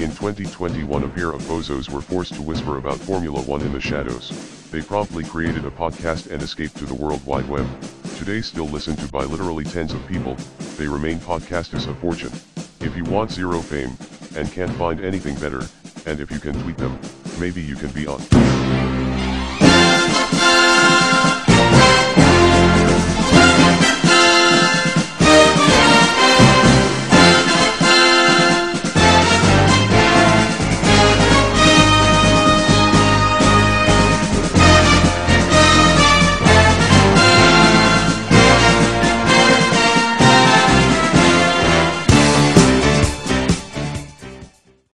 In 2021, a pair of bozos were forced to whisper about Formula One in the shadows. They promptly created a podcast and escaped to the World Wide Web. Today still listened to by literally tens of people, they remain podcasters of fortune. If you want zero fame, and can't find anything better, and if you can tweet them, maybe you can be on.